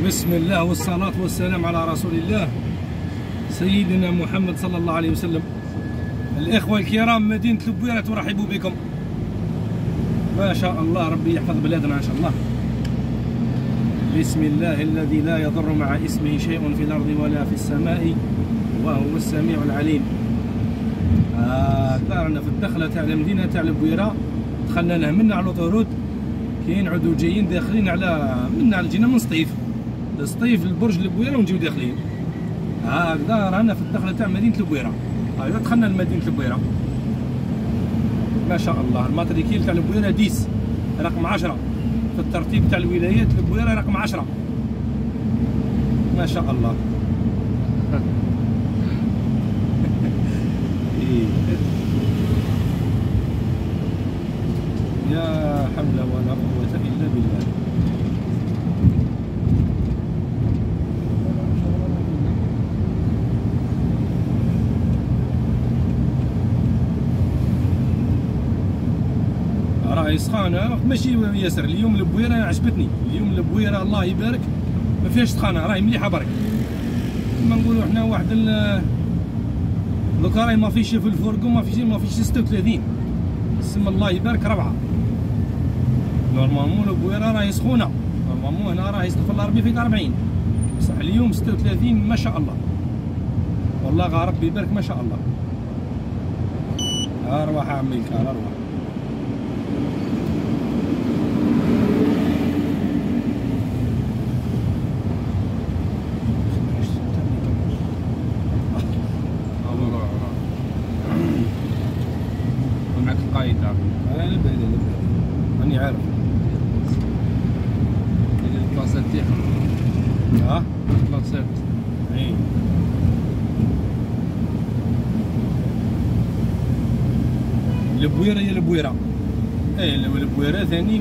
بسم الله والصلاة والسلام على رسول الله سيدنا محمد صلى الله عليه وسلم. الإخوة الكرام، مدينة البويرة ترحب بكم. ما شاء الله، ربي يحفظ بلادنا إن شاء الله. بسم الله الذي لا يضر مع اسمه شيء في الأرض ولا في السماء وهو السميع العليم. دارنا في الدخلة تاع المدينة تاع البويرة، دخلنا له منا على الأوتورود، كاين عدو جايين داخلين على منا، جينا من سطيف البرج البويرة ونجيو داخلين. هكذا رانا في الدخلة تاع مدينة البويرة. هاكذا دخلنا لمدينة البويرة. ما شاء الله، الماتريكيل تاع البويرة 10 رقم 10 في الترتيب تاع الولايات. البويرة رقم 10. ما شاء الله. يا حول ولا قوة إلا بالله. راهي سخانة ماشي ياسر. اليوم البويرة عجبتني، اليوم البويرة الله يبارك ما فيهاش سخانة، راهي مليحة برك. كما نقولوا حنا واحد دوكا راهي ما فيش في الفرقو، ما فيش 36. بسم الله يبارك 4. نورمالمون البويرة راهي سخونة، نورمالمون هنا راهي استغفر الله فيك 40، بصح اليوم 36 ما شاء الله. والله غا ربي يبارك ما شاء الله. أرواح عمي الكار أرواح. معك القايد. أنا لبالي راني عارف. البلاصات تاعهم. البلاصات. اي. البويرة هي البويرة. اي البويرة ثاني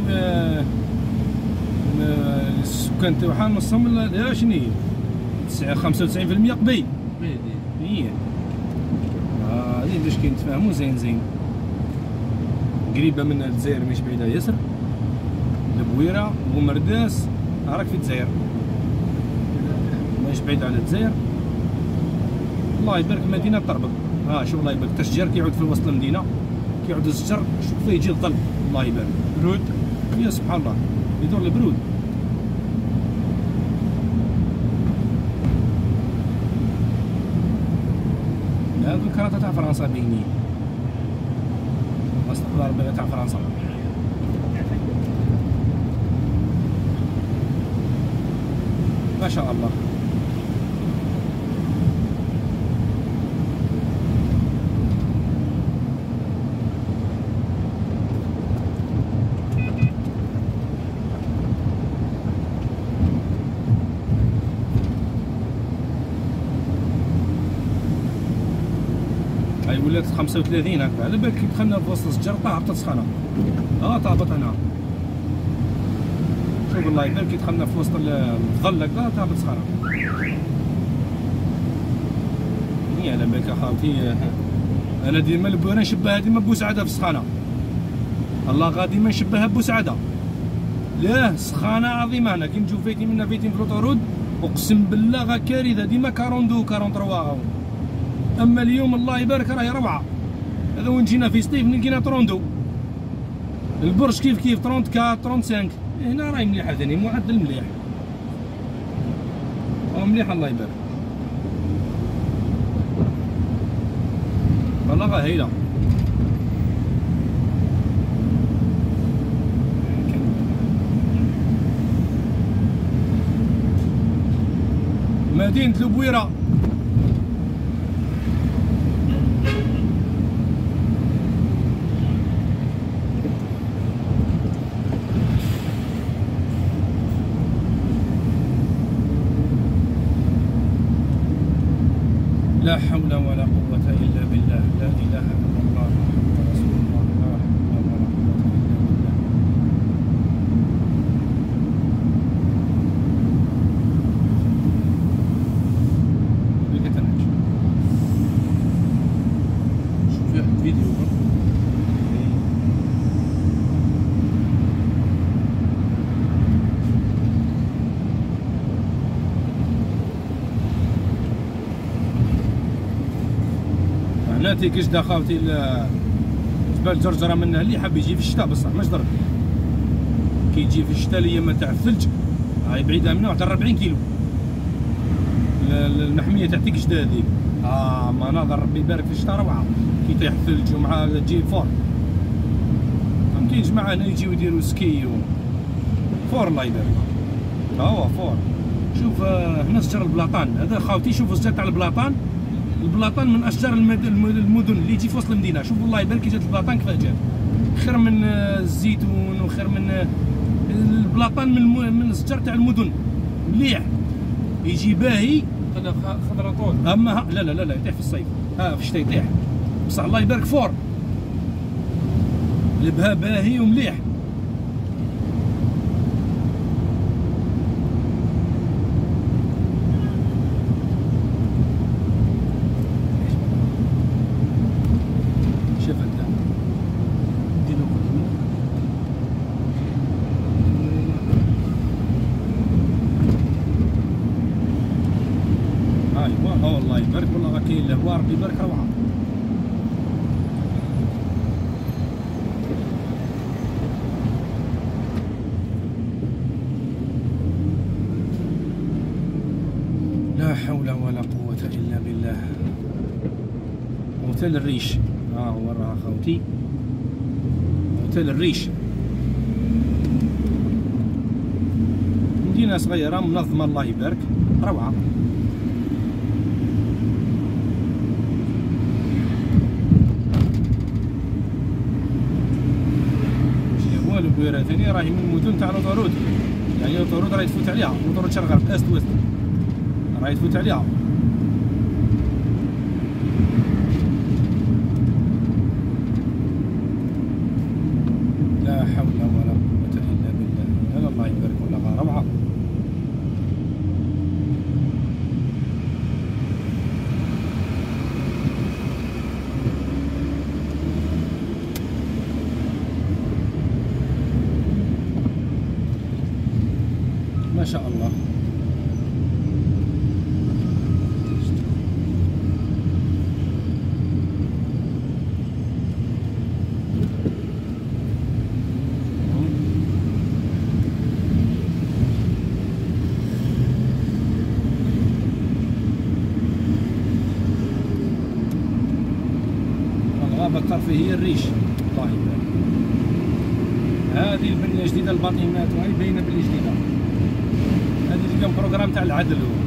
السكان تاعها نصهم لا شنو هي 95% قبيل. هي هذه باش كي نتفاهموا زين قريبة من الجزائر، مش بعيدة ياسر. البويرة ومرداس راك في الجزائر، ماهيش بعيد على الجزائر. الله يبارك المدينة تربط. شوف الله يبارك التشجير كيعود في وسط المدينة، كيعود الشجر شوف فيه يجي الظل. الله يبارك برود. يا سبحان الله يدور البرود. هذو الكراطة تاع فرنسا باينين، استقلال البلد تاع فرنسا. ما شاء الله. هاي ولات 35 هكا، على بالك كي دخلنا في وسط الشجر هبطت سخانة. تهبط هنا. شوف الله يبارك كي دخلنا في وسط الظل هكا تهبط سخانة. هي على بالك اخاوتي، انا ديما البويرة نشبهها ديما بوسعادة في السخانة. الله غادي ما نشبهها بوسعادة. ليه سخانة عظيمة. هنا كي نجيو فايتين منا فايتين في الاوتورود، اقسم بالله غا كارثة. ديما 42 43. اما اليوم الله يبارك راهي 4. هذا وين جينا في سطيف لقينا 32. البرج كيف 34 35. هنا راهي مليحه ثاني، معدل مليح. مليح الله يبارك. والله غا هايله. مدينة البويرة. لا حول ولا قوة إلا بالله. لا إله إلا الله محمد رسول الله. لا حول ولا قوة إلا بالله. شوف فيه فيديو. بلاتي كجده خاوتي جبال جرجره منها اللي حاب يجي في الشتاء بصح ماش ضرب. كي يجي في الشتاء الايام تاع الثلج هاي بعيده منها حتى 40 كيلو. المحميه تاع كجده هذيك مناظر ربي يبارك في الشتاء روعه. كي يطيح الثلج ومع تجي فور. فهمتي جماعه هنا يجيو يديروا سكي فور الله يبارك. هو فور. شوف هنا شجر البلاطان هذا خاوتي. شوفوا الشجر تاع البلاطان. البلاطان من اشجار المدن اللي تجي في وسط المدينه. شوفوا الله يبارك جات البلاطان كيف جات. خير من الزيتون وخير من البلاطان من الشجر تاع المدن مليح. يجي باهي خضره طول. اما لا لا لا لا يطيح في الصيف. في الشتاء يطيح بصح الله يبارك فور. لبها باهي ومليح. الله يبارك والله راه كاين الهواء ربي يبارك روعه. لا حول ولا قوة الا بالله. اوتيل الريش هو راه خوتي. اوتيل الريش مدينة صغيرة منظمة الله يبارك روعة. البويره ثاني راهي من المدن تاع الاوتورود. يعني الاوتورود راهي تفوت عليها. الاوتورود شرق غرب است وست راهي تفوت عليها. لا حول ولا قوة الا بالله. يلا الله يبارك والله روعة. ما شاء الله. الغابة الترفيهية الريش الله يبارك. هذه البنية جديدة الباطيمات وهي باينة بلي جديدة. هذه اللي كان بروغرام تاع العدل هو.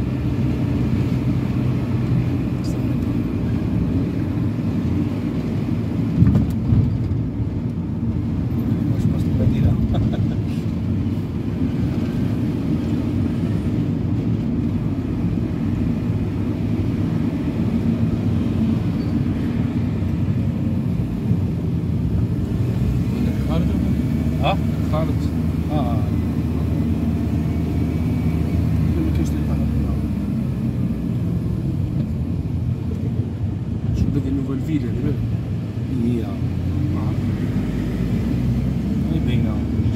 خالد شو بدي نوفل فيلا هي باينة.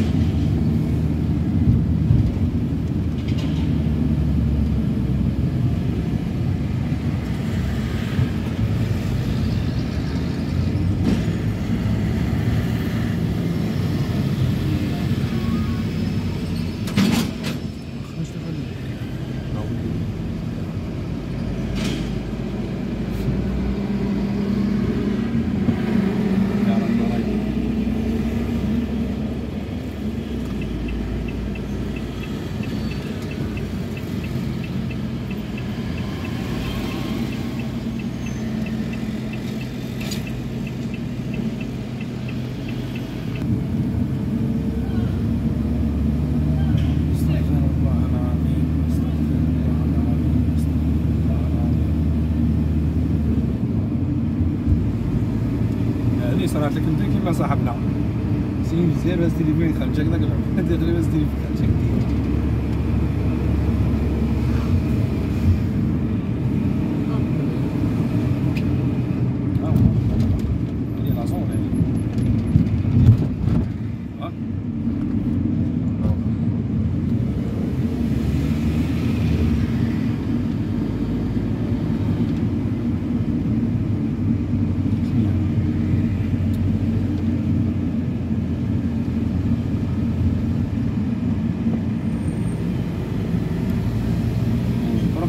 صرات لك انت كيما صاحبنا سير مزيان باش التليفون يدخل جاك داك العمر دير باش التليفون يدخل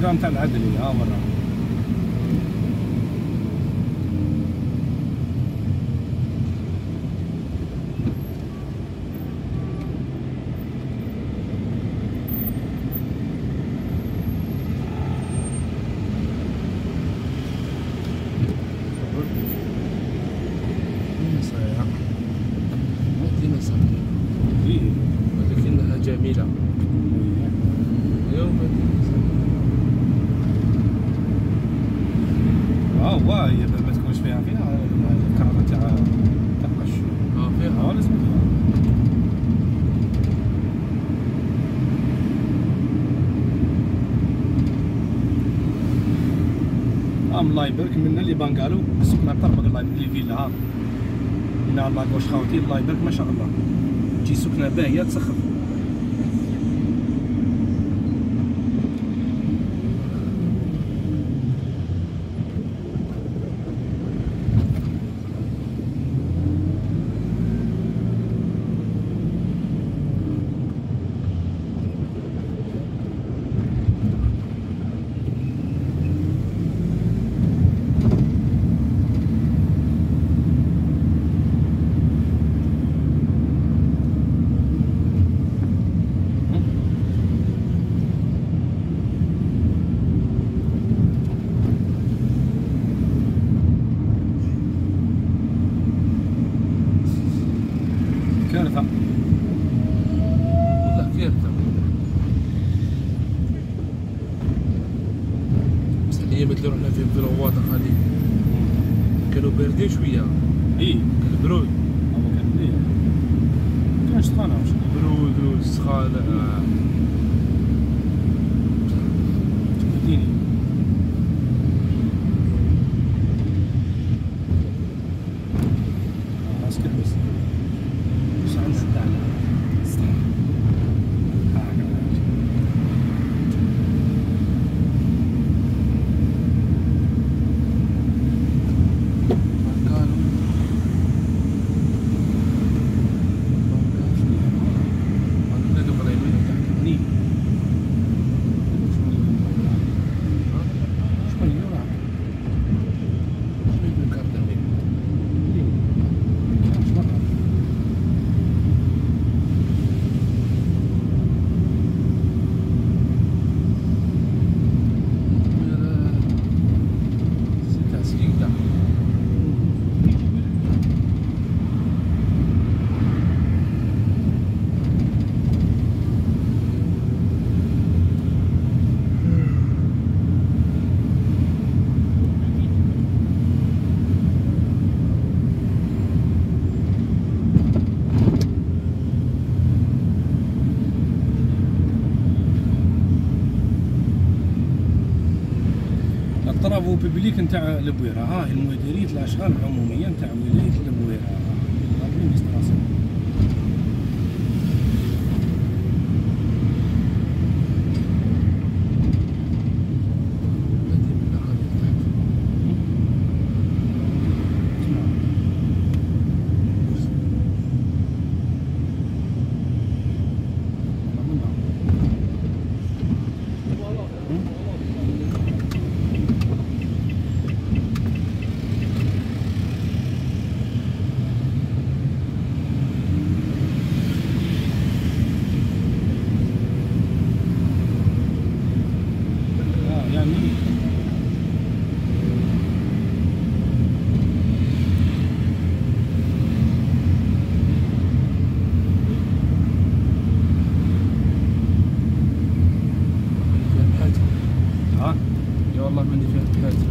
البروغرام تاع العدلي ها ورا. ولكنها جميلة. اليوم هو هي ما تكونش فيها الكهرباء تاع قش. فيها لازم فيها. الله يبارك منا اللي بانكالو السكنه طربق الله يبارك لي فيلا ها من على لاكوش خاوتي الله يبارك ما شاء الله تجي سكنه باهيه تسخف. كارثة والله كارثة. بس الأيامات اللي رحنا فيهم في الغواطة هذيك كانوا باردين شوية. اي كان برود. هو كان مليح ما كانش سخانة واش برود وسخانة. تبديني راسك بس واش عندنا تاع الصحة الطرافو بيبليك نتاع البويره ها هي المديريه الاشغال العموميه نتاع ولايه البويره الادمينستراسيون. والله ماني فيها الحاجة.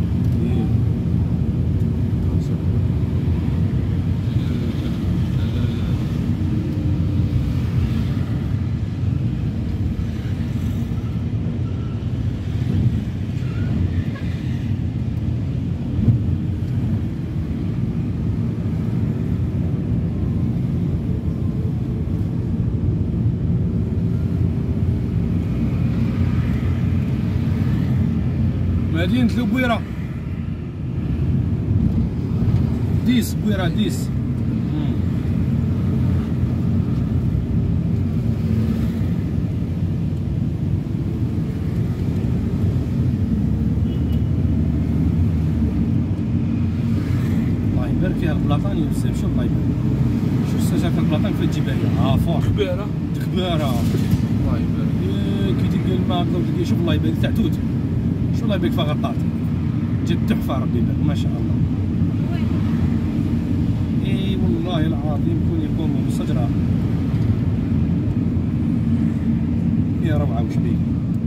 مدينة البويرة ديس بويرة ديس. اصلا في الجبايه فور كبيره كبيره. الله يبارك. كي تلقى الماء وتلقى شوف الله يبارك تاع توت، شوف الله يبارك فيها غطات جد تحفه ربي يبارك ما شاء الله. اي والله العظيم كون يقوموا بالشجره يا روعه وش بيه.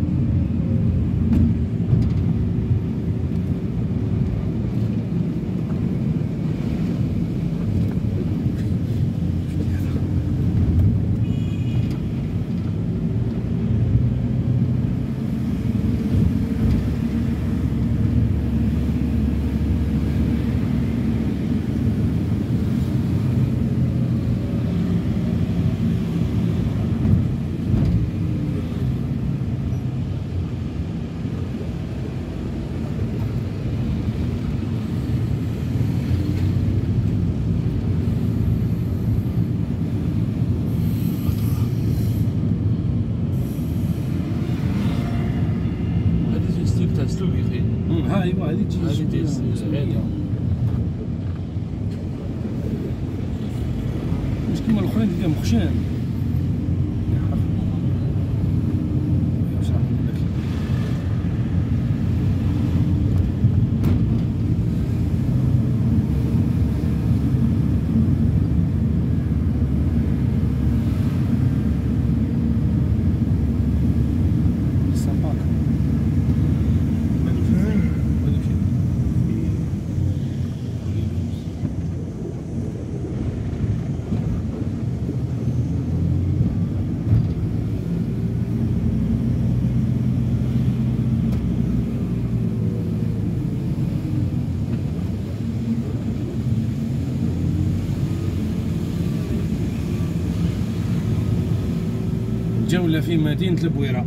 تاع سلوك يا اخي. ها ايوا هذه تجي زوينه. مش كيما الاخرين تلقاهم خشان. جولة في مدينة البويرة.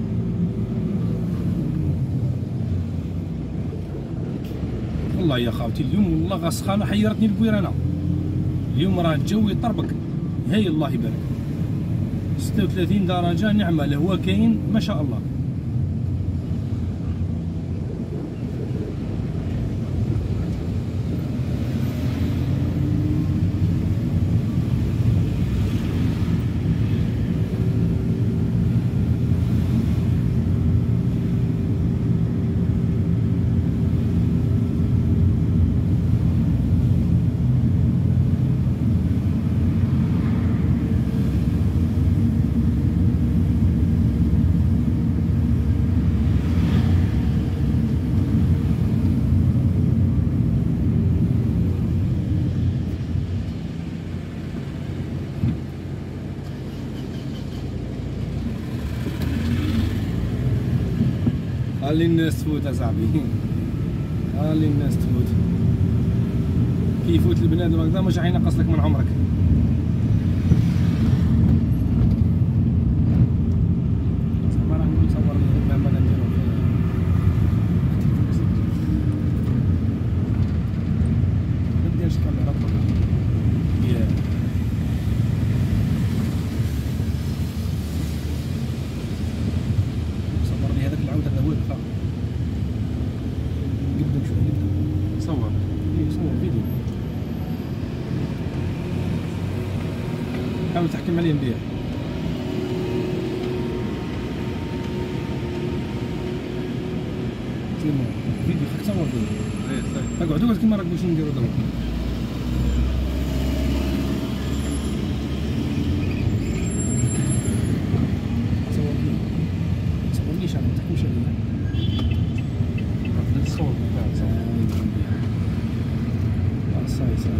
والله يا خاوتي اليوم والله غا سخانة حيرتني البويرة أنا. اليوم راه الجو يطربق هاي الله يبارك. 36 درجة نعمة الهواء كاين ما شاء الله. خلي الناس تفوت اصاحبي، خلي الناس تفوت. كي يفوت البنادم هكذا مش راح ينقص لك من عمرك. ما راح نصور ما نديرو ما نديرش كاميرا صورني هذاك العودة هذا واقف قدم شوي قدم صور. صور فيديو حاول تحكم عليه مليح. فيديو خليك تصور فيديو. اقعد كيما راك باش نديرو دابا. تصور فيديو ما تصورنيش انا ما تحكمش عليا. الصوت تاع صاي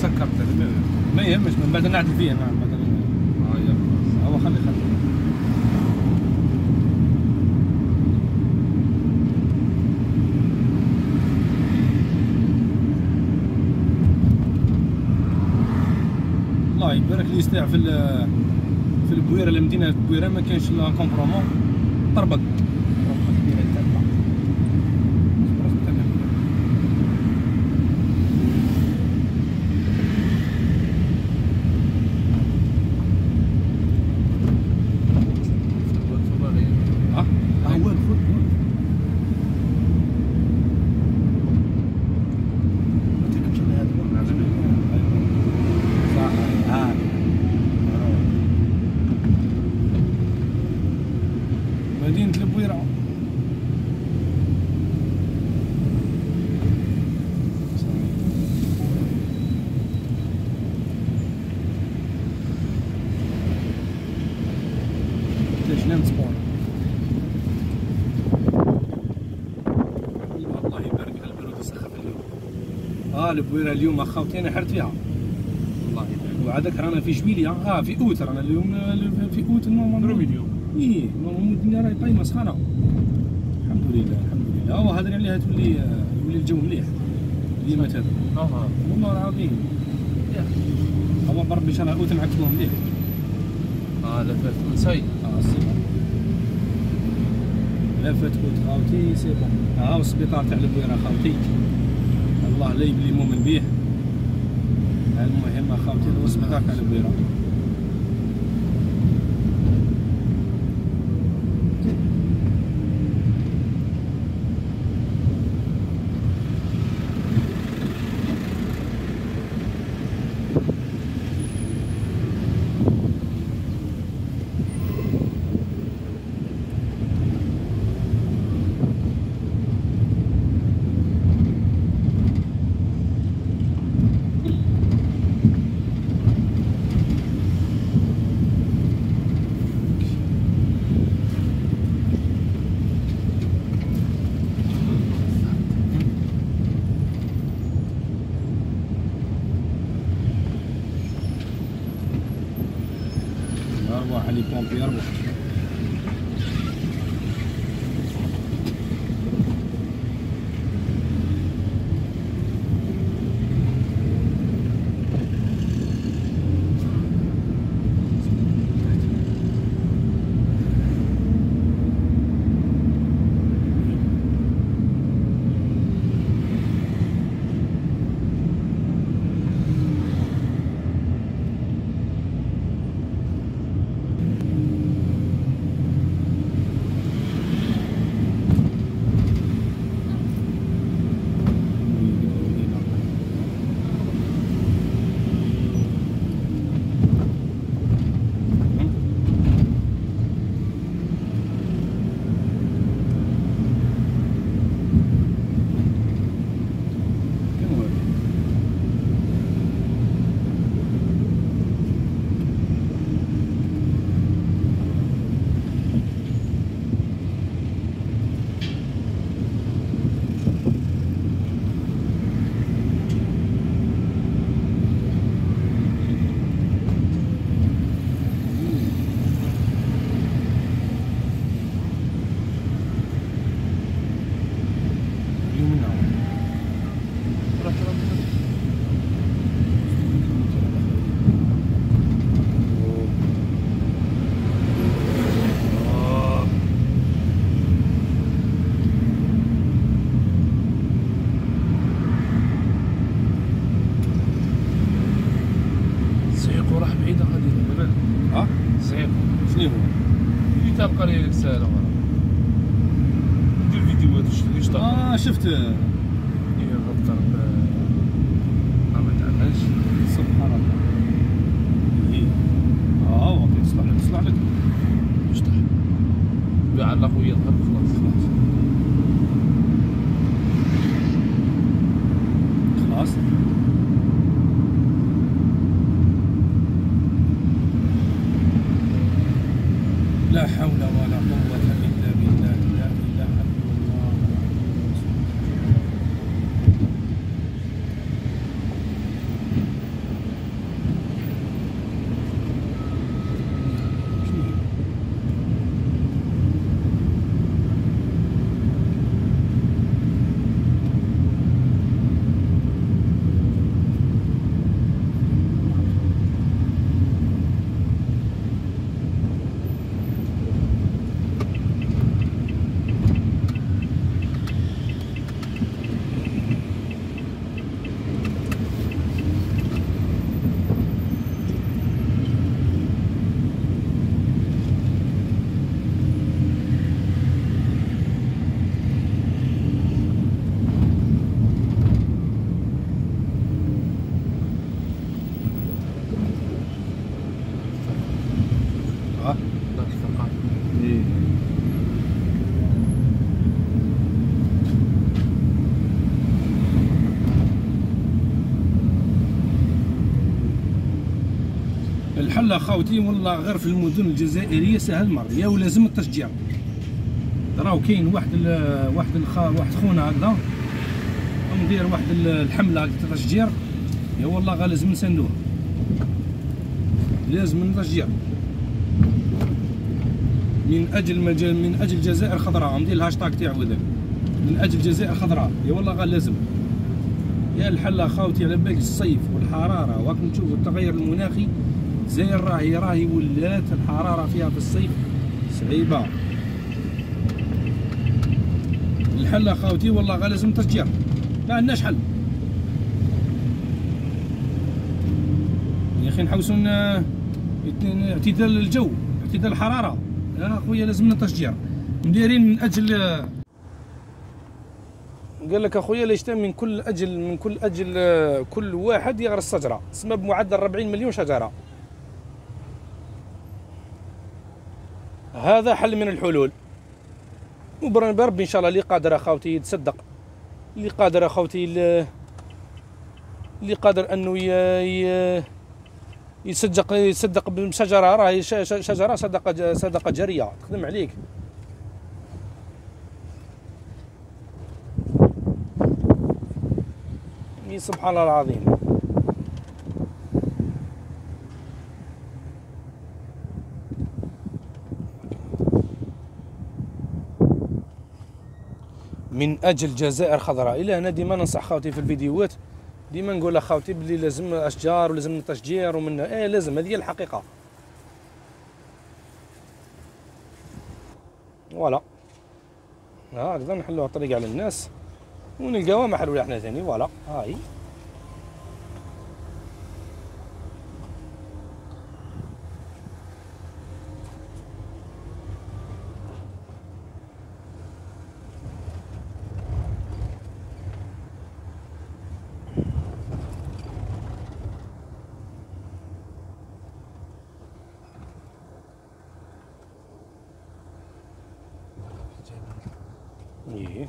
سكرت انا ما يهمش من بعد نعدل فيه. نعم بعد يلا هو خلي الله يبارك لي يستاع في البويره المدينه البويره ما كاينش لا كومبرومون طربق كبيره تاعنا هو الفوتبول ما تكتبش على هذا صح. مدينة البويرة كيفاش نام سبور. الله يبارك على البرود يسخف اليوم. البويرة اليوم اخاوتي انا حرت فيها الله يبارك. وعادك رانا في جويلية في اوت رانا اليوم في اوت نورمالمون اليوم ايه نورمالمون الدنيا راهي طايمة سخانة الحمد لله الحمد لله. هو هضري عليها تولي الجو مليح ديما هذا والله العظيم. هو بربي ان شاء الله اوت معكتوها مليح. لا فات نسي سي بون لا فات اوت خاوتي سي بون. والسبيطار تاع البويرة خاوتي الله لا يبلي مؤمن به. المهم خاوتي هو السبيطار تاع البويرة. أرواح اللي بومبي أرواح. شنو هو؟ اللي تبقى لي رسالة ندير فيديوهات وش شفت هي غطر ما تعرفش سبحان الله. والله تصلح لك يصلح بيعلق ويا الخط خلاص لا حول ولا قوة إلا بالله. لا إله إلا الله. الحل خاوتي والله غير في المدن الجزائريه سهل مر يا ولازم التشجير. راهو كاين واحد خونا هكذا ندير واحد الحمله هكذا تشجير، يا والله غا لازم نساندوها، لازم تشجير من اجل الجزائر خضراء. ندير الهاشتاغ تاعو هذاك من اجل الجزائر خضراء، يا والله غا لازم. يا الحل خاوتي على بالك الصيف والحراره، وراك نشوفوا التغير المناخي الجزائر راهي ولات الحراره فيها في الصيف صعيبه. الحل خاوتي والله غا لازم تشجير، ما عندناش حل يا اخي. نحوسوا اعتدال الجو، اعتدال الحراره يا خويا، لازمنا تشجير مديرين من اجل. قال لك اخويا ليش من كل اجل كل واحد يغرس شجره، تسمى بمعدل 40 مليون شجره. هذا حل من الحلول، بربي ان شاء الله اللي قادر اخوتي يتصدق، اللي قادر اخوتي اللي قادر انه يصدق بشجره، راهي شجره صدقه جاريه تخدم عليك. سبحان الله العظيم. من اجل جزائر خضراء. الى هنا ديما ننصح خاوتي في الفيديوهات، ديما نقول لخاوتي بلي لازم اشجار ولازم تشجير ومن لازم، هذه هي الحقيقه. فوالا هكذا نحلوها الطريقه على الناس ونلقاوها ما حلوله احنا ثاني. فوالا هاي إيه.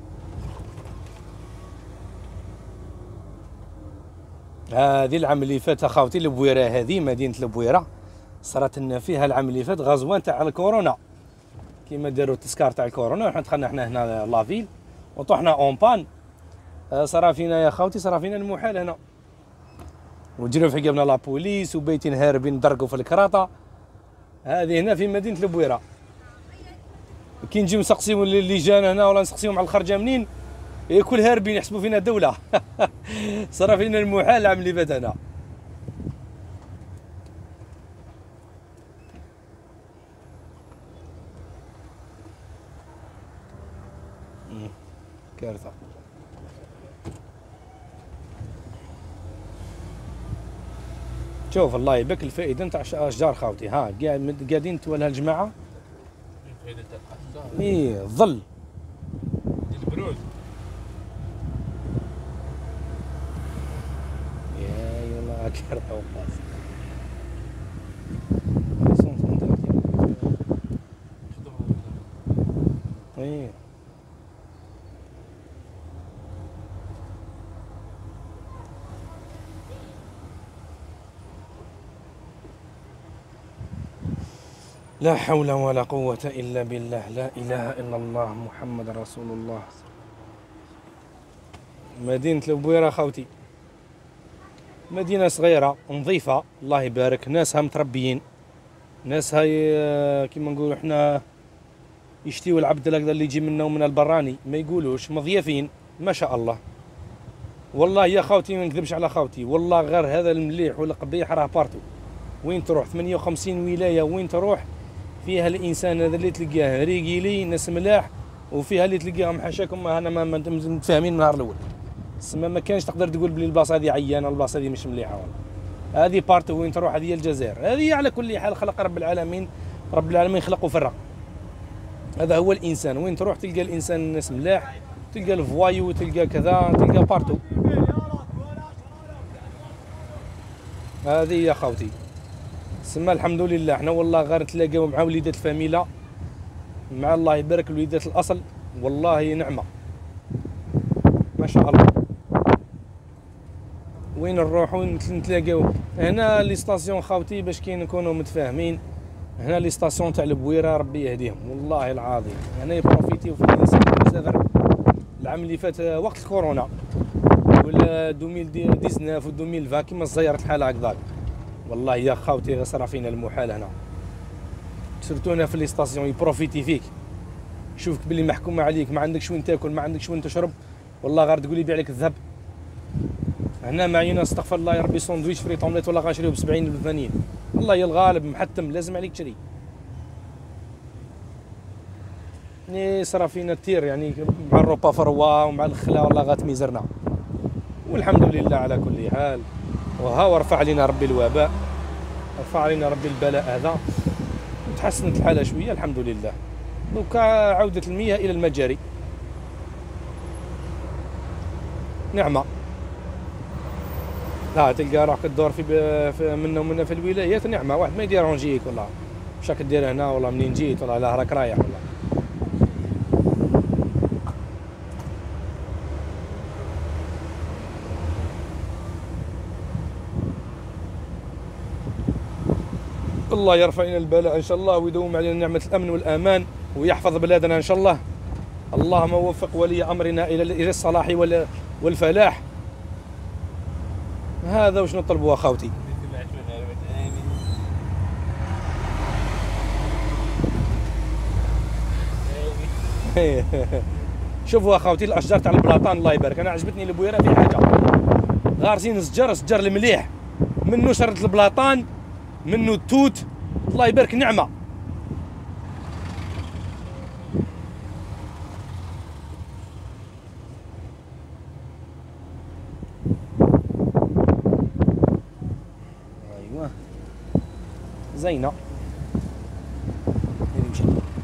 هذه العام اللي فات اخوتي البويره، هذه مدينه البويره صارت لنا فيها العام اللي فات غزوان تاع الكورونا، كيما داروا التذكار تاع الكورونا. وحنا دخلنا حنا هنا لافيل وطحنا اون بان، صرا فينا يا خوتي صرا فينا المحال هنا، وجروا في عقبنا لابوليس وبيتين هاربين درقوا في الكراطه. هذه هنا في مدينه البويره. كي نجيو نسقسيو اللي جانا هنا ولا نسقسيوهم على الخرجه منين، كل هاربين يحسبوا فينا دوله. صرا فينا المحال العام اللي فات هنا. كارثه. شوف الله يبارك الفائده نتاع اشجار خاوتي، ها قاعدين تولها الجماعه. ايه الظل البرود يا يلا كارثه وقاص. ايه لا حول ولا قوة إلا بالله، لا إله إلا الله محمد رسول الله. مدينة البويرة خوتي مدينة صغيرة نظيفة الله يبارك، ناسها متربيين، ناسها كيما نقولوا احنا يشتيوا العبد هكذا اللي يجي منا ومن البراني ما يقولوش، مضيافين ما شاء الله. والله يا خوتي ما نكذبش على خوتي، والله غير هذا المليح والقبيح راه بارتو، وين تروح 58 ولاية وين تروح فيها الانسان هذا اللي تلقاه ريقيلي ناس ملاح، وفيها اللي تلقاهم حاشاكم انا ما متفاهمين من النهار الاول. تسمى ما كانش تقدر تقول بلي البلاصه هذه عيانه البلاصه هذه مش مليحه. والله هذه بارتو وين تروح، هذه الجزائر. هذه على كل حال خلق رب العالمين، رب العالمين خلق وفرق، هذا هو الانسان. وين تروح تلقى الانسان الناس ملاح، تلقى الفوايو، تلقى كذا، تلقى بارتو. هذه يا خوتي سما الحمد لله. احنا والله غير تلاقاو مع وليدات الفاميلا، مع الله يبارك وليدات الاصل، والله نعمه ما شاء الله. وين نروحوا نتلاقاو. هنا لي ستاسيون خاوتي باش كي نكونوا متفاهمين، هنا لي ستاسيون تاع البويره ربي يهديهم والله العظيم. هنا يبروفيتيو في الناس مسافر العام اللي فات وقت الكورونا ولا 2019 و 2020 كيما صايرت الحاله هكذاك. والله يا خاوتي صرا فينا المحال هنا، سيرتو هنا في لي ستاسيون يبروفيتي فيك، يشوفك بلي محكومه عليك، ما عندكش وين تاكل، ما عندكش وين تشرب، والله غير تقول يبيع لك الذهب. هنا معينا استغفر الله يا ربي ساندويتش فريت اومليت ولا غاشريه ب 70 ب 80، والله يا الغالب محتم لازم عليك تشري. صرا فينا التير يعني مع الروبا فروا ومع الخلا والله غات ميزرنا، والحمد لله على كل حال. وها ورفع علينا ربي الوباء، رفع علينا ربي البلاء هذا، وتحسنت الحاله شويه الحمد لله. دوكا عوده المياه الى المجاري، نعمه. لا تلقى روحك تدور في منا ومنا في الولايات، نعمه. واحد ما يديرونجيك والله واش راك دير هنا، والله منين جيت، والله لا راك رايح والله. الله يرفع لنا البلاء ان شاء الله، ويدوم علينا نعمه الامن والامان، ويحفظ بلادنا ان شاء الله. اللهم وفق ولي امرنا الى الصلاح والفلاح. هذا واش نطلبوا اخوتي. شوفوا اخوتي الاشجار تاع البلاطان الله يبارك، انا عجبتني البويره في حاجه، غارسين الشجر المليح، منه شرة البلاطان، منه التوت، الله يبارك نعمه. ايوه زينه نمشي.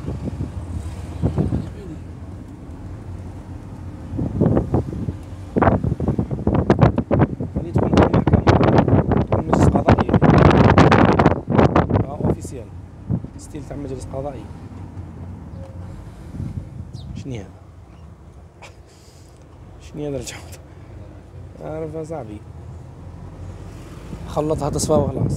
هذه تكون محكمه، مجلس قضائي، اوفيسيال ستيل تاع مجلس قضائي. شنو هذا؟ شنو هذا رجعت عارف صاحبي، خلطها تصفى وخلاص.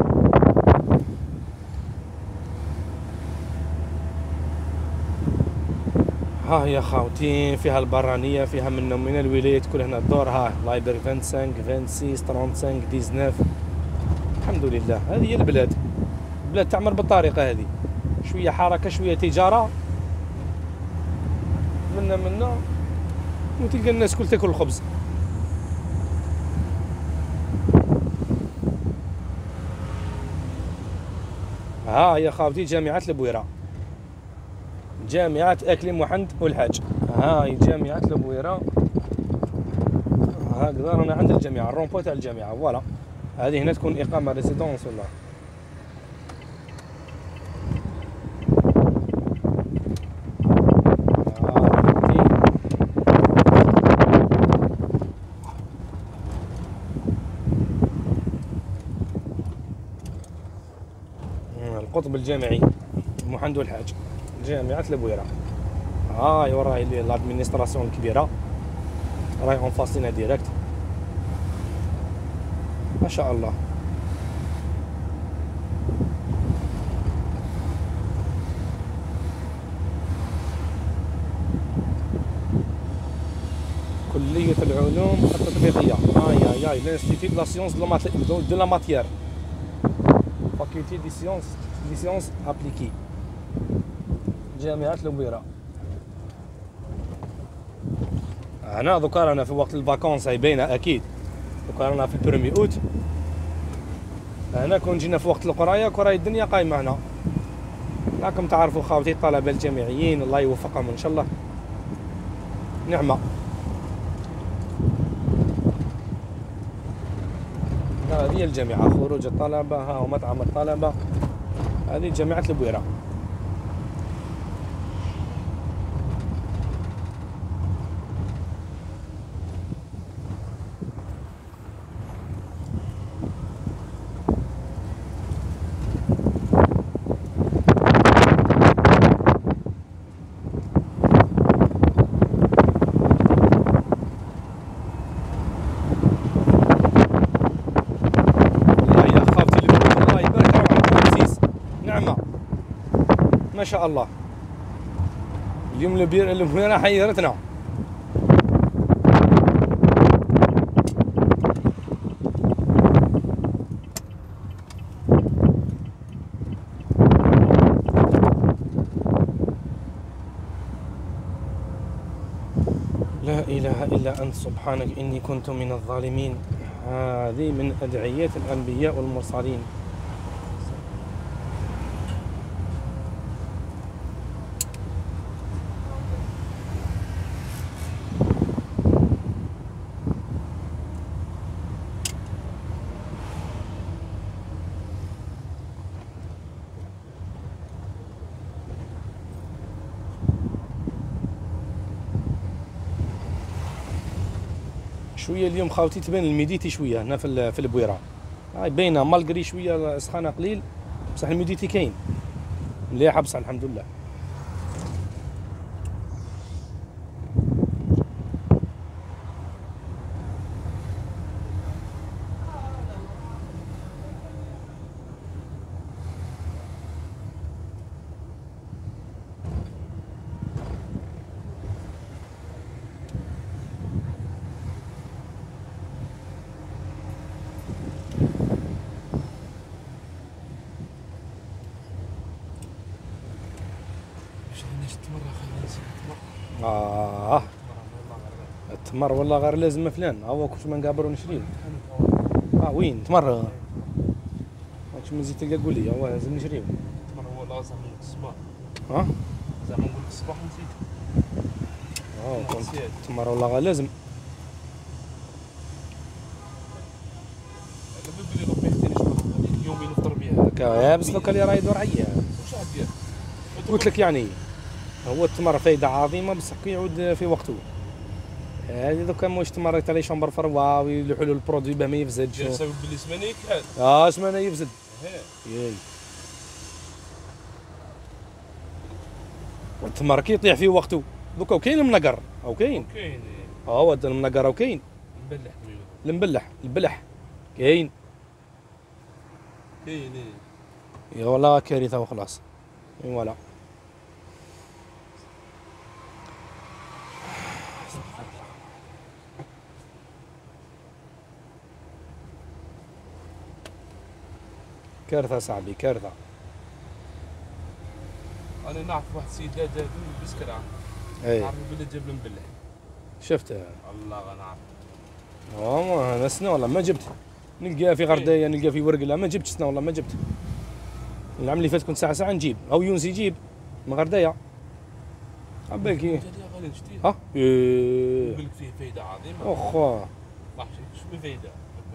ها هي خاوتي فيها البرانيه، فيها من الولايات كل هنا الدور. ها الله يبارك 25 26 35 19. الحمد لله هذه هي البلاد، البلاد تعمر بالطريقه هذه، شويه حركه شويه تجاره، منا وتلقى الناس كل تاكل الخبز. ها هي خاوتي جامعة البويرة، جامعة أكليم وحمد والحاج. ها هي جامعة البويرة، هكذا رانا عند الجامعة، الرومبو تاع الجامعة. فوالا هذه هنا تكون إقامة ريزيدونس ولا. القطب الجامعي محمد والحاج، جامعة البويرة. هاي وراهي لادمينستراسيون الكبيرة، راهي اون فاسينا ديريكت ما شاء الله. كلية العلوم التطبيقية، هاي لانستيتيو دو لا سيونس دو لا ماتيير، فاكولتي دي سيونس ابليكي، جامعة البويرة. هنا دوكا رانا في وقت الفاكونس، هاي باينة أكيد، دوكا رانا في البرومي أوت. هنا كون جينا في وقت القراية كراي الدنيا قايمة هنا، راكم تعرفوا خاوتي الطلبة الجامعيين الله يوفقهم إن شاء الله، نعمة. هذه الجامعة، خروج الطلبة، ها هو مطعم الطلبة، هذه جامعة البويرة. ما شاء الله. اليوم البويره حيرتنا. لا إله إلا أنت سبحانك إني كنت من الظالمين. هذه من أدعية الأنبياء والمرسلين. شويه اليوم خاوتي تبان الميديتي شويه هنا في البويره، هاي باينه مالغري شويه سخانه قليل، بصح الميديتي كاين مليحه بصح الحمد لله. التمر والله غير لازم فلان، هو كلش ما نقابر ونشريه. وين تمر؟ هاكش من زيد تلقى قول لي هو لازم نشريه. التمر هو لازم من الصباح. زعما نقول لك الصباح نسيت. التمر والله غير لازم. يومي نفطر بها. بس دوكا اللي راه يدور عليا. واش عاد دير؟ قلت لك يعني هو التمر فايدة عظيمة بصح كي يعود في وقته. هذه دوكا موش تمر تاع لي شومبر فروا ويلوحوا له البرودوي باه ما يفسدش. بسبب بلي سمانه يكحل. سمانه يفسد. ياي التمر كي يطيح في وقته دوكا وكاين المنقر او كاين. كاين هو المنقر او كاين. البلح كاين. يا والله كارثة وخلاص. فوالا كارثة صاحبي كارثة. أنا نعرف واحد السيد لا دابو يلبس كرعة. نعرف بلي جاب المبلح. شفته؟ الله غنعرف. أنا سنة والله ما جبت. نلقاه في غرداية نلقاه في ورقلة ما جبت سنة والله ما جبت. العام اللي فات كنت ساعة نجيب أو يونس يجيب من غرداية. عبالك ها؟ يقول لك فيه فايدة عظيمة. أخا. شنو فايدة؟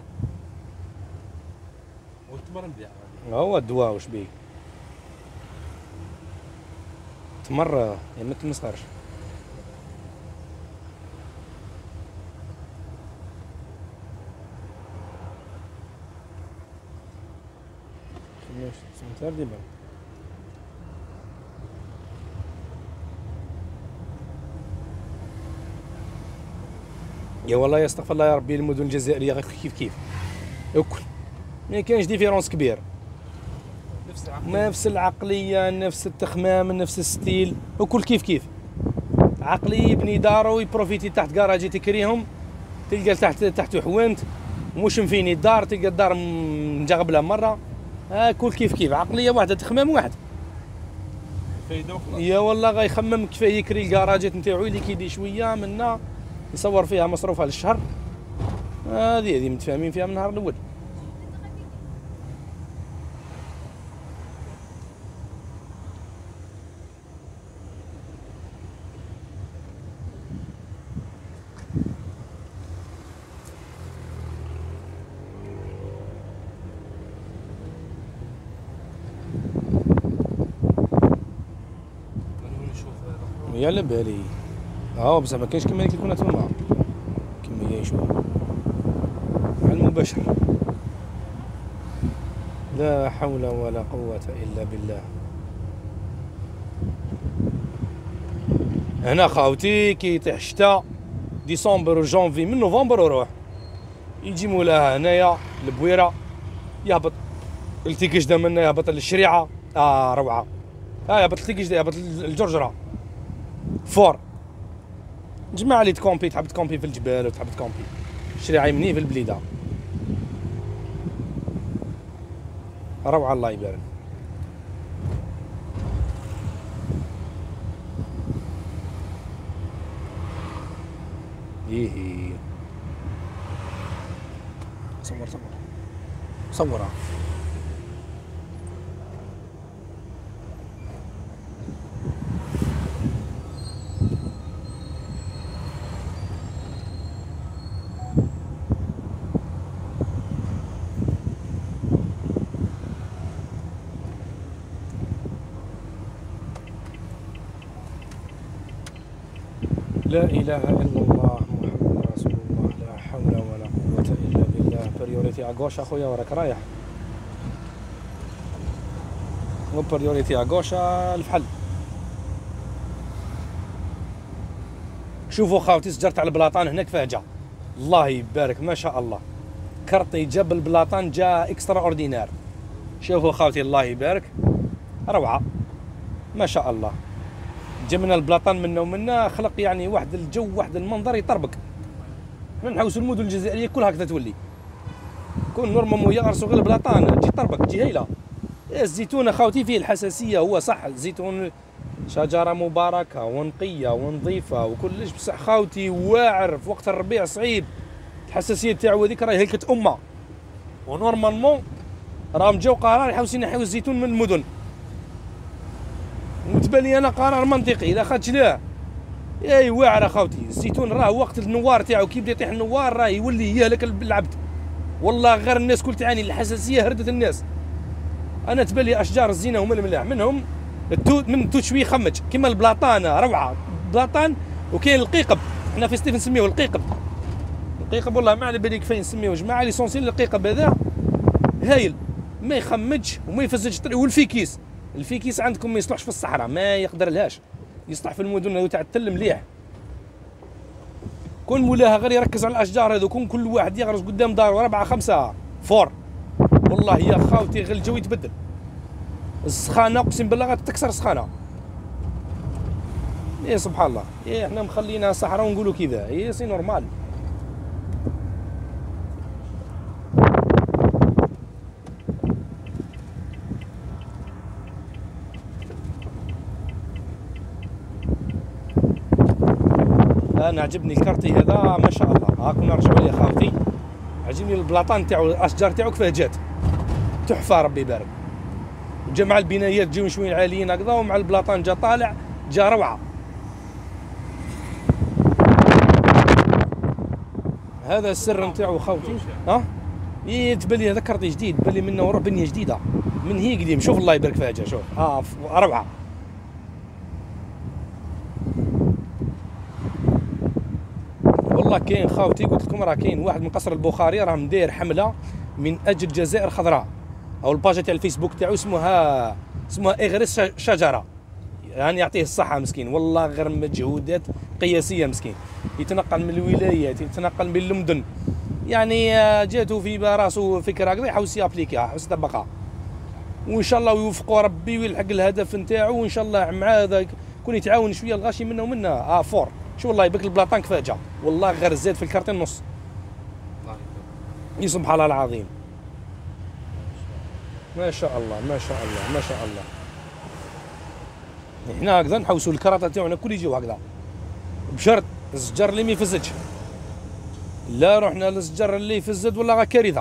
والتمر مليح. هو الدواء واش بيه؟ تمر يا ما تمسخرش. سمعتها ديما. يا والله يستغفر الله يا ربي المدن الجزائريه غير كيف الكل ما كاينش ديفيرونس كبير. نفس العقليه نفس التخمام نفس الستيل وكل كيف عقلي يبني دارو يبروفيتي تحت كراجي تكريهم تلقى تحت حوانت مش مفيني الدار تلقى الدار مجغبله مره. كل كيف عقليه واحده تخمام واحد. يا والله غيخمم كيفاه يكري الكراجات نتاعو اللي كيدي شويه منا يصور فيها مصروفها للشهر. هذه متفاهمين فيها من النهار الاول. يا على بالي بصح ما كاينش كيما اللي كيكون تما كيما يعيشوا على المباشر. لا حول ولا قوة إلا بالله. هنا خاوتي كي يطيح الشتاء ديسمبر وجونفي من نوفمبر وروح يجي مولاها هنايا البويرة يهبط التيكيش دا منا يهبط للشريعة روعة. هبط تلقيش هبط الجرجره فور. جماعه اللي تكومبي تحب تكومبي في الجبال وتحب تكومبي الشريعه يمني في البليده. روعه الله يبارك. ايه صور صورها. لا إله إلا الله محمد رسول الله لا حول ولا قوة إلا بالله. بريوريتي أغوش أخويا وراك رايح. وبريوريتي أغوش الفحل. شوفوا خاوتي سجرت على البلاطان هناك فاجأة الله يبارك ما شاء الله. كرطي جاب البلاطان جا اكسترا اوردينار. شوفوا خاوتي الله يبارك روعة ما شاء الله. جبنا البلاطان منا ومنا خلق يعني واحد الجو واحد المنظر يطربق. حنا نحوسوا المدن الجزائريه كلها هكذا تولي. كون نورمالمون يغرسوا غير البلاطان تجي طربق تجي هايله. الزيتون اخوتي فيه الحساسيه هو صح الزيتون شجره مباركه ونقيه ونظيفه وكلش بصح خاوتي واعر في وقت الربيع صعيب. الحساسيه تاعو هذيك راهي هلكت امه. ونورمالمون راهم جاو قرار يحوسوا ينحيو الزيتون من المدن. وتبالي انا قرار منطقي لا خاطش لا اي واعر اخوتي. الزيتون راه وقت النوار تاعو كي يبدا يطيح النوار راه يولي يهلك العبد والله. غير الناس كل تعاني الحساسيه هردت الناس. انا تبالي اشجار الزينه هما الملاح منهم التوت من التوت شويه خمج كيما البلاطان روعه بلاطان. وكاين القيقب حنا في ستيف نسميوه القيقب. القيقب والله ما على بالي كيفاش نسميوه جماعه ليسونسيال. القيقب هذا هايل ما يخمجش وما يفزجش الطريق. والفيكيس الفيكيس عندكم ما يصلحش في الصحراء ما يقدر لهاش يصلح في المدن تاع التل مليح. كون مولاها غير يركز على الاشجار هذو كون كل واحد يغرس قدام داره 4 5 فور والله يا خاوتي غير الجو يتبدل. السخانه اقسم بالله غتكسر السخانه. ايه سبحان الله. ايه احنا مخلينا صحراء ونقولوا كذا ايه سي نورمال. انا عجبني الكارتي هذا ما شاء الله. هاكم نرجعوا ليه خاوتي. عجبني البلاطان تاعو الاشجار تاعو كيفاه جات تحفه ربي يبارك. جا مع البنايات جاو شويه عاليين هكذا ومع البلاطان جا طالع جا روعه. هذا السر نتاعو خاوتي. ايه تبالي هذا كارتي جديد بالي منه وروح بنيه جديده من هي قديم. شوف الله يبارك فيها جا شوف روعه. والله كاين خاوتي قلت لكم راه كاين واحد من قصر البخاري راه مداير حمله من اجل الجزائر الخضراء او الباجه تاع الفيسبوك تاعو اسمها اغرس شجره. يعني يعطيه الصحه مسكين والله غير مجهودات قياسيه مسكين. يتنقل من الولايات يتنقل من المدن يعني جاتو في راسو فكره هكذا يحوس يابليكيها يحوس يطبقها. وان شاء الله يوفقوا ربي ويلحق الهدف نتاعو وان شاء الله مع هذا كون يتعاون شويه الغاشي منه ومنه فور. شو والله يبارك البلاطان كيفاه جا والله غير زاد في الكارتين نص. سبحان الله العظيم ما شاء الله ما شاء الله ما شاء الله. احنا هكذا نحوسوا الكراطه تاعنا كل يجيو هكذا بشرط الزجر اللي ما يفزدش. لا رحنا للزجر اللي يفزد ولا كارثه.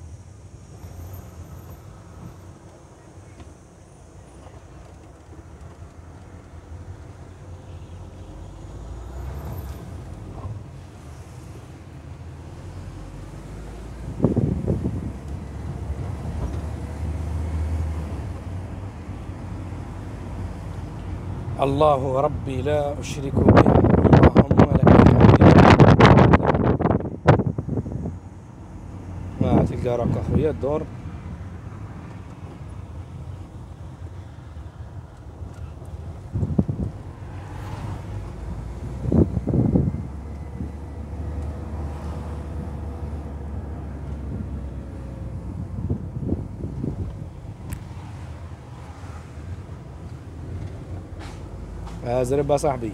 الله ربي لا أشرك به. اللهم لك الحمد. ما تلقى راك أخويا الدور. زرب صاحبي.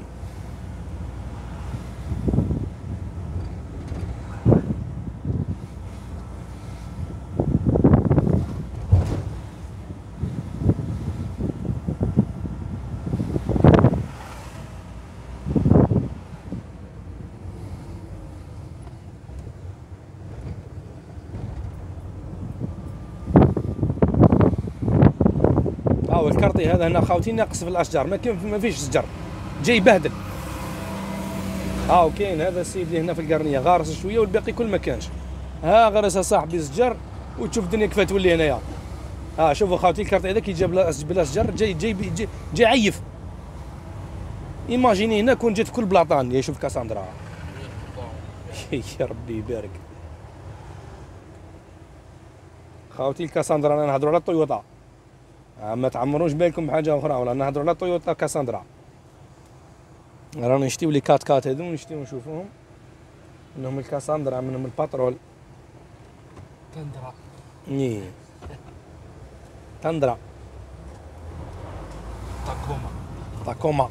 الكرطي هذا هنا خاوتي ناقص في الاشجار، ما فيش شجر، جاي بهدل. وكاين هذا السيد اللي هنا في القرنيه غارس شويه والباقي كل ما كانش. غرس صاحبي الشجر وتشوف الدنيا كيف تولي هنايا. شوفوا خاوتي الكرطي هذا كي جاب بلا شجر جاي عيف. ايماجيني هنا كون جات في كل بلاطان. يا شوف كاساندرا. يا ربي يبارك. خاوتي الكاساندرا انا نهضروا على الطويوطا، ما تعمروش بالكم بحاجه اخرى، ولا نهضروا على طويوطا كاساندرا. رانا نشتيو لي كات كات هذو نشتيو نشوفوهم، منهم الكاساندرا منهم الباترول. تندرا تندرا تاكوما.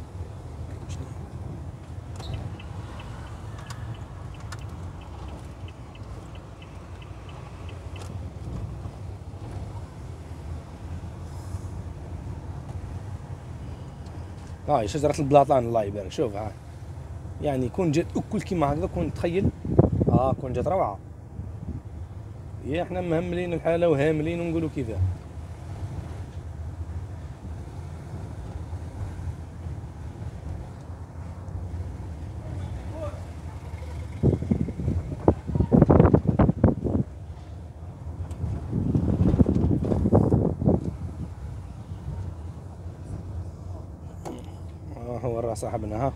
شجرة البلاطان الله يبارك. شوف يعني كون جات اكل كيما هكذا، كون تخيل كون جات روعة. احنا مهملين الحالة وهاملين ونقولوا كذا. ورا صاحبنا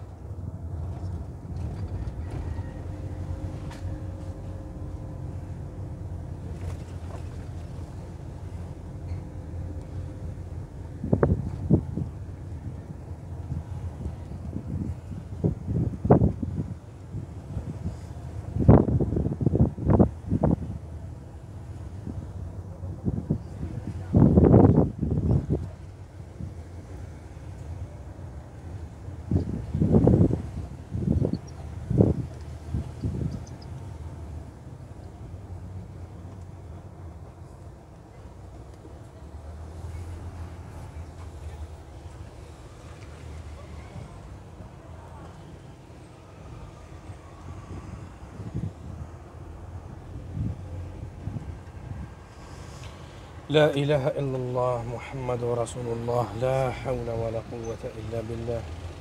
لا إله إلا الله محمد رسول الله، لا حول ولا قوة إلا بالله.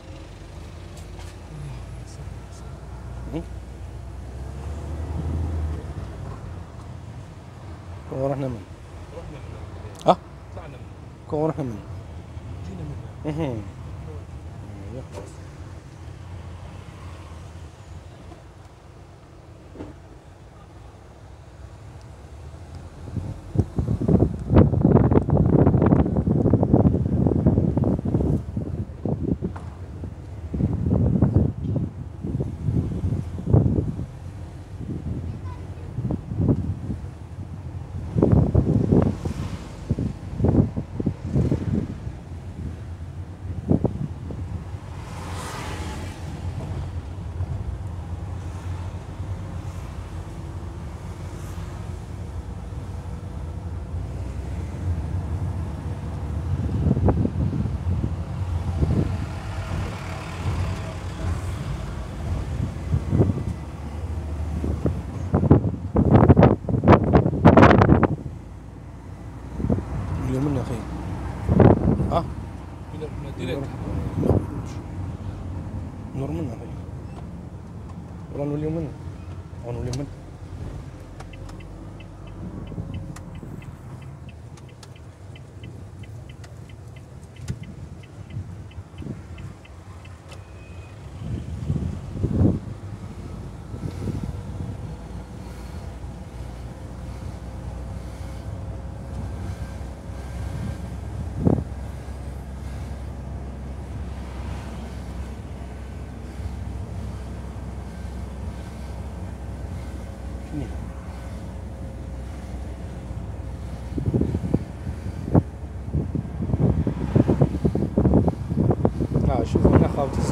كون رحنا من طلعنا كون رحنا من جينا منها. اليوم أخي نور من أخي والله اليوم من اليوم من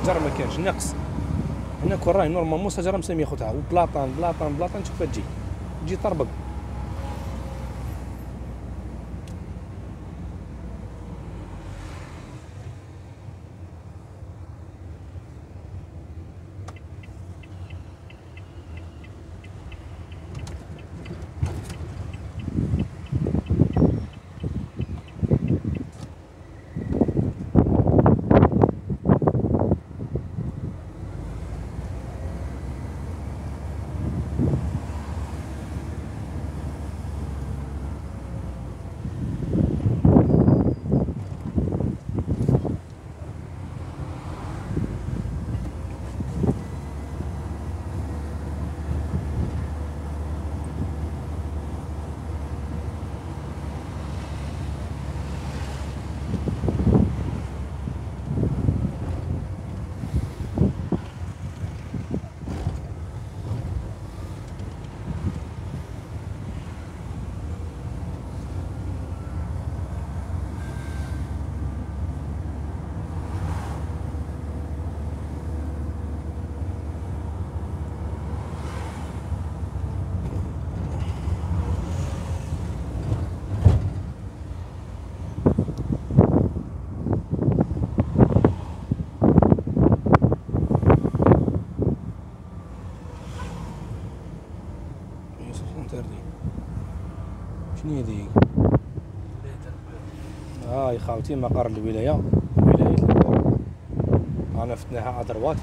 الشجر ما كانش ناقص. هنا كون راهي نورمالمون شجره مساميه خوتها، وبلاطان بلاطان بلاطان تشوفها تجي طربق. شنو هي ذيك؟ هاي خاوتي مقر الولاية، ولاية البويرة. أنا فتناها عذروات،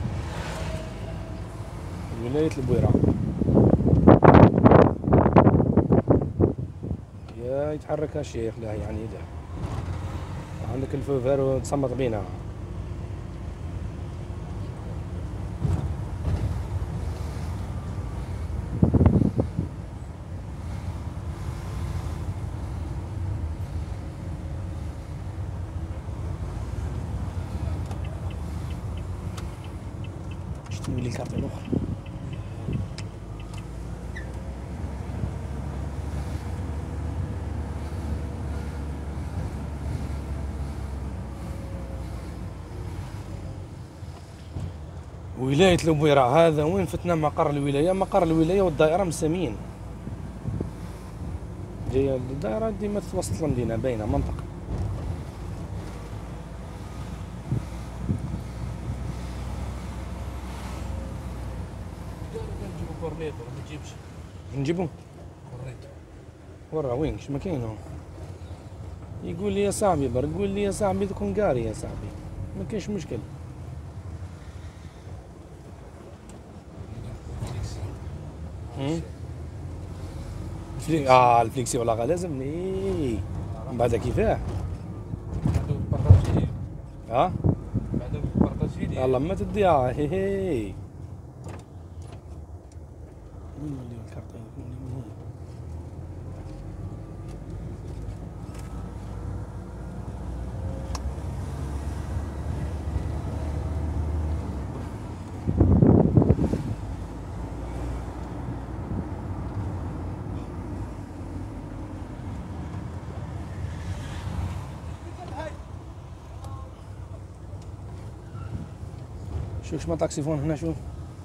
ولاية البويرة. يا يتحرك الشيخ، لا يعني لا. عندك الفوفار تصمت بينا. نولي الكارت الاخر. ولاية البويرة، هذا وين فتنا مقر الولاية. مقر الولاية والدائرة مساميين. جاية الدائرة ديما توسط المدينة، باينة منطقة. كورنيتو ما تجيبش. نجيبو كورنيتو ورا وينش ما كاينو. يقول لي يا صاحبي برك، قول لي يا صاحبي دوك نقاري يا صاحبي، ما كاينش مشكل. الفليكسي والله لازم ايه من بعد كيفاه. ها بعد بارطاجي يلا ما تديها هي هي. شوف شما طاكسيفون هنا شوف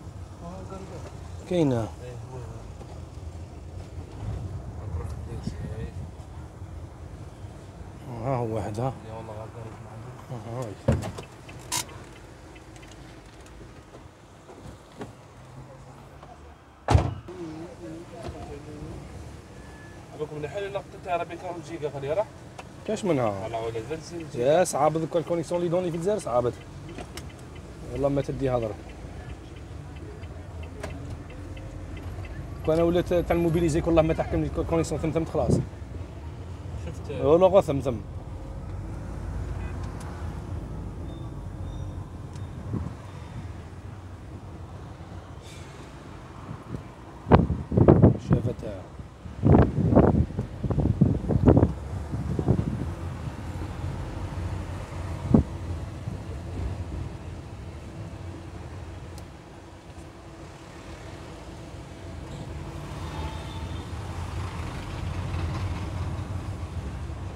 كاينه. ها هو واحد ها. هاي هذوك من الحال لقطتها راه بكام جيجا خليها راح كاش منها. على ولا الفلسين يا صعاب ذوك الكونيكسيون اللي دوني في الجزائر صعابت والله ما تدي هضرك. انا ولات تاع الموبيليزيك والله ما تحكم لي الكونيكسيون ثمثمت خلاص. شفت والله غا ثمثم. شافتها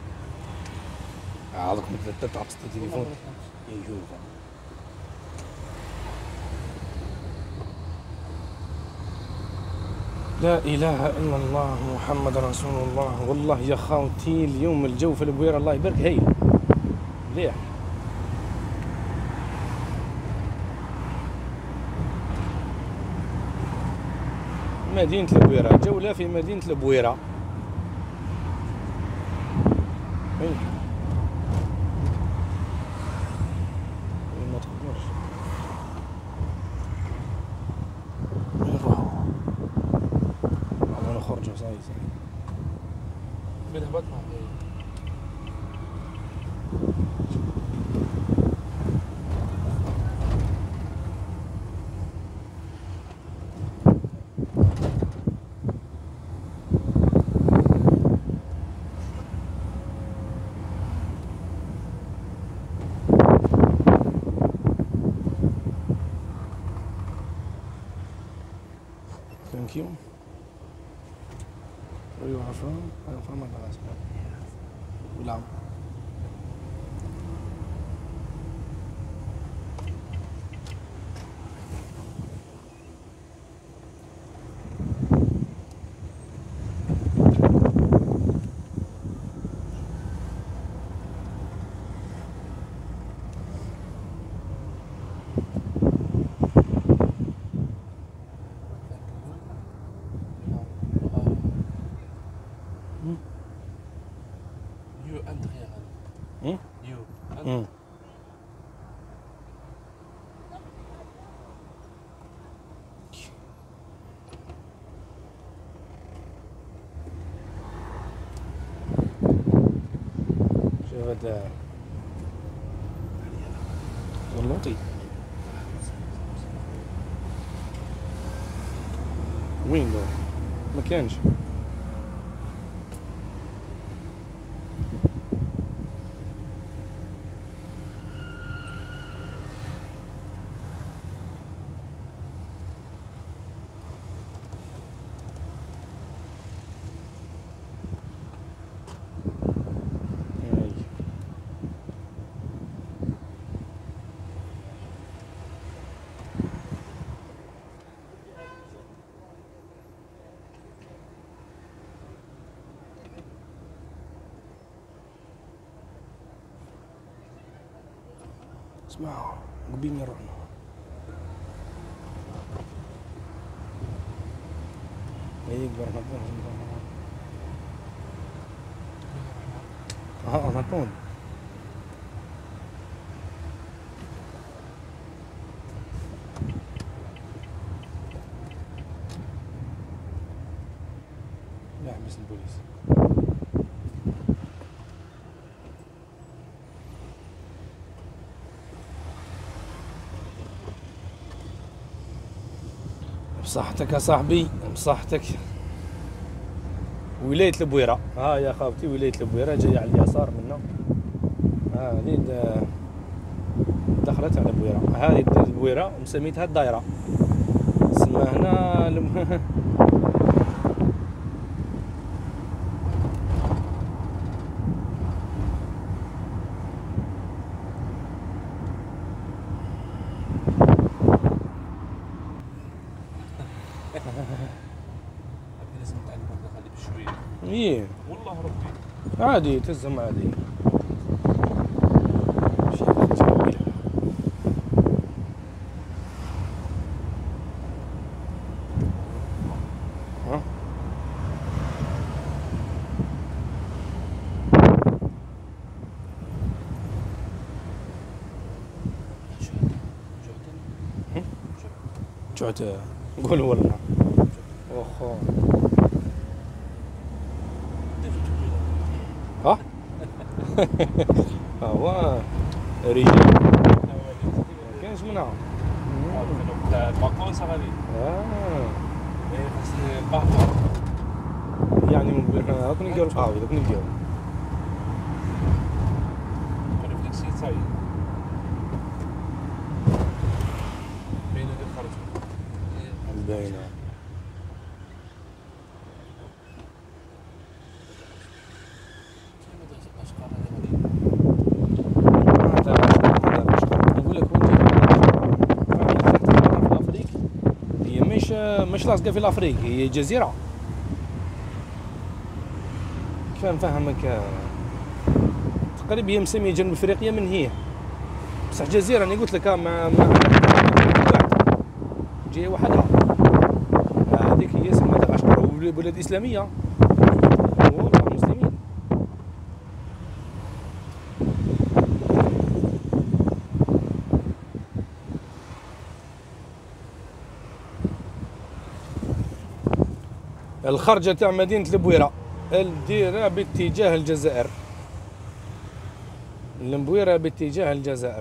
عاودك تتعبس التليفون يشوفها. لا اله الا الله محمد رسول الله. والله يا خاوتي اليوم الجو في البويره الله يبارك هايل مليح. مدينة البويرة، جولة في مدينة البويرة. وين ما تقدرش وين نروحو؟ أبغى نخرجو صاي من هبطنا Thank you. Where you are from? I'm from Madagascar. Ulam. You and Rihanna. Hmm? You and Hmm. شوف هذا والله وين دول؟ ما كانش. اسمعوا قبيل ما رحنا هيك برنا نكون لا حبس البوليس. بصحتك يا صاحبي بصحتك. ولاية البويرة ها يا خاوتي، ولاية البويرة جاية على اليسار منا. هذه دخلت على البويرة. هذه البويرة مسميتها الدايرة، اسمها هنا لازم نتعلم نخلي بشوية. ايه والله ربي عادي تهزم عادي. ها جعت قول والله واخو ها هو رجال ما كاينش منها. تاع الباكونس غادي خاص البحر يعني هاك نديرو القهوة هاك نديرو كنا في ديك السيد صاي بين اللي خرجوا باينة. نقول لك وانت هي مش مش لاصقه في الافريق، هي جزيره. كيف نفهمك؟ تقريبا هي مسميه جنوب افريقيا من هي، بصح جزيره. انا قلت لك ما جايه وحدها. هذيك هي اسمها مدغشقر، بلاد اسلاميه والله مسلمين. الخرجه تاع مدينه البويره الديره باتجاه الجزائر. المبويره باتجاه الجزائر.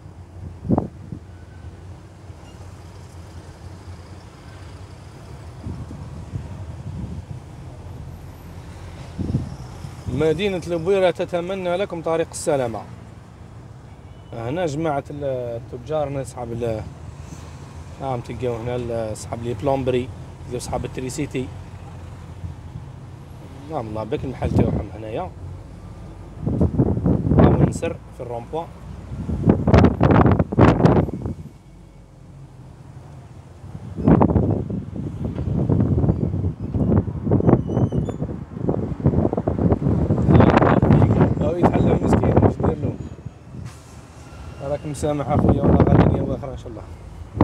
مدينة البويرة تتمنى لكم طريق السلامة. هنا جماعة التجار نصحاب تلقاو هنا صحاب لي بلومبري، صحاب التريسيتي. نعم الله بك المحل تاعهم هنايا. منسر في الرومبوا. يتعلم مسكين واش دير له. راك مسامح اخويا والله غادي نيا واخرى ان شاء الله.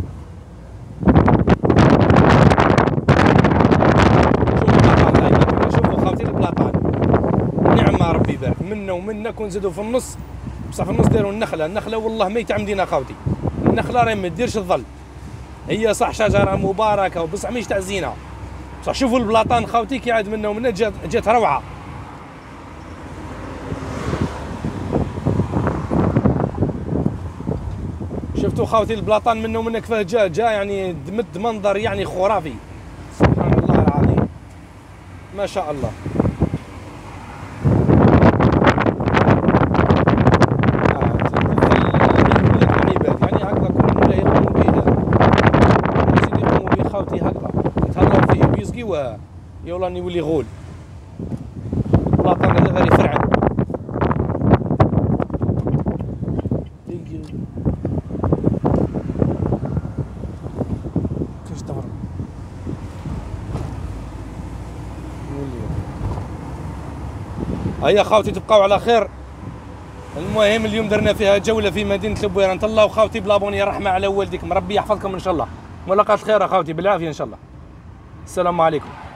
شوفوا خاوتي البلاطان، نعم ربي يبارك منا ومنك ونزيدوا في النص. بصح في النص داروا النخله والله ما يتعمدين اخوتي. النخله راهي ما ديرش الظل، هي صح شجره مباركه وبصح ماهيش تاع الزينه. بصح شوفوا البلاطان خاوتي كي عاد منا ومنا جات روعه. شفتوا خاوتي البلاطان منه ومنك كيفاه جا يعني دمد منظر يعني خرافي. سبحان الله العظيم ما شاء الله. يعني هكذا كل ولا يقوموا به، يقوموا به خاوتي هكذا يتهلاو فيه ويسقيوه يولان يولي غول. البلاطان هذا غير يفرعن. هيا خاوتي تبقاو على خير. المهم اليوم درنا فيها جوله في مدينه البويره. نتهلاو خاوتي بلابوني رحمه على والديكم، ربي يحفظكم ان شاء الله. ملاقات خير خاوتي بالعافيه ان شاء الله. السلام عليكم.